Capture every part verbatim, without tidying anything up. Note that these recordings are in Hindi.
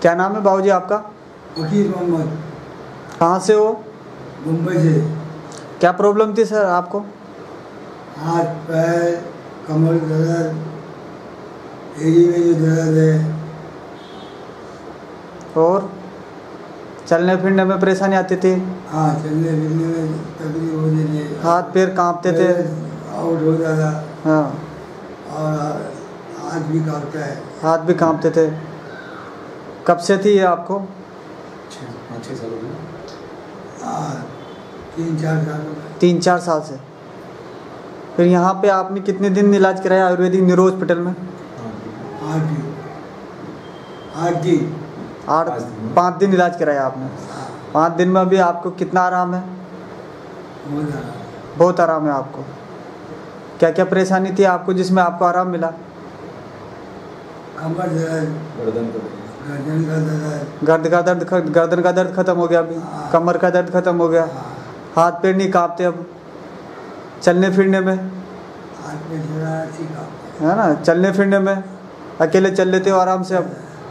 क्या नाम है बाबूजी आपका? वकील मोहम्मद। कहाँ से हो? मुंबई से। क्या प्रॉब्लम थी सर आपको? हाथ पैर कमर दर्द, एड़ी में जो दर्द है, और चलने फिरने में परेशानी आती थी? हाँ चलने फिरने में तकलीफ होती थी, हाथ पैर कांपते थे? आउट होता था। हाँ। और हाथ भी कांपता है। हाथ भी कांपते थे। कब से थी ये आपको? पाँच छः साल हो गए। हाँ तीन चार साल हो गए। तीन चार साल से। फिर यहाँ पे आपने कितने दिन इलाज कराया आयुर्वेदिक न्यूरो हॉस्पिटल में? आठ दिन आठ दिन आठ पाँच दिन इलाज कराया आपने। पाँच दिन में अभी आपको कितना आराम है? बहुत आराम। बहुत आराम है आपको। क्या क्या परेशानी थी आपको जिसमें आपको आराम मिला? कमर दर्द, गर्दन को गर्दन का दर्द, गर्द का दर्द ख- गर्दन का दर्द खत्म हो गया अभी। कमर का दर्द खत्म हो गया। हाथ पैर नहीं कांपते अब। चलने फिरने में हाथ में जरा सी कांपता है ना, चलने फिरने में अकेले चल लेते हो आराम से अब।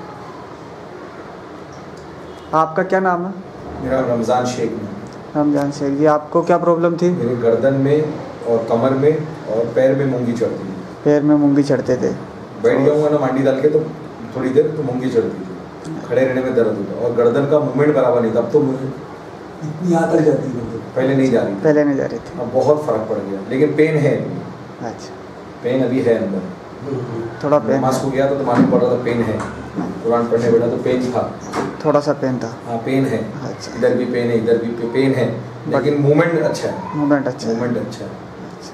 आपका क्या नाम है? मेरा रमज़ान शेख में। रमजान शेख जी, आपको क्या प्रॉब्लम थी? मेरे गर्दन में और कमर में और पैर में मूंगी चढ़ती थी। पैर में मूंगी चढ़ते थे। बैठ जाऊँगा ना मांडी डाल के तो थोड़ी देर तो मूंगी चढ़ती थी, खड़े रहने में दर्द होता और गर्दन का मूवमेंट बराबर नहीं था। अब तो मुझे इतनी आकर जाती है पहले नहीं जा रही थी, पहले नहीं जा रही थी। अब बहुत फ़र्क पड़ गया। लेकिन पेन है, अच्छा, पेन अभी है अंदर। थोड़ा पेन मास्क हो गया तो, तो मालूम पड़ रहा था पेन है। कुरान पढ़ने बैठा तो पेन था, थोड़ा सा पेन था। हाँ पेन है। अच्छा। इधर भी पेन है, इधर भी पेन है, लेकिन मूवमेंट अच्छा है। मूवमेंट अच्छा है। मूवमेंट अच्छा है।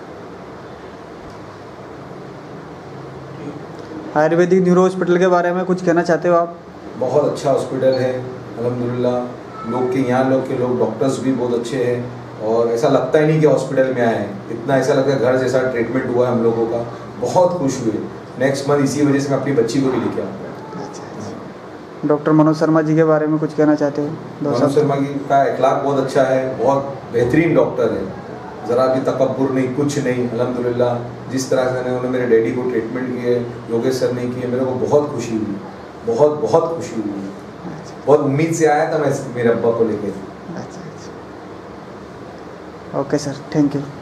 आयुर्वेदिक न्यूरो हॉस्पिटल के बारे में कुछ कहना चाहते हो आप? बहुत अच्छा हॉस्पिटल है अल्हम्दुलिल्लाह। लोग के यहाँ लोग के लोग डॉक्टर्स भी बहुत अच्छे हैं, और ऐसा लगता ही नहीं कि हॉस्पिटल में आए हैं। इतना ऐसा लगता है घर जैसा ट्रीटमेंट हुआ है हम लोगों का। बहुत खुश हुए। नेक्स्ट मंथ इसी वजह से मैं अपनी बच्ची को भी लेके आऊँगा। अच्छा अच्छा। डॉक्टर मनोज शर्मा जी के बारे में कुछ कहना चाहते हो? दो मनोज शब्द। शर्मा की का अखलाक बहुत अच्छा है, बहुत बेहतरीन डॉक्टर है। ज़रा भी तकब्बुर नहीं, कुछ नहीं। अल्हम्दुलिल्लाह जिस तरह से उन्होंने मेरे डैडी को ट्रीटमेंट किए, योगेश सर ने किए, मेरे को बहुत खुशी हुई, बहुत बहुत खुशी हुई। बहुत उम्मीद से आया था मैं मेरे अब्बा को लेके। अच्छा अच्छा। Okay sir, thank you.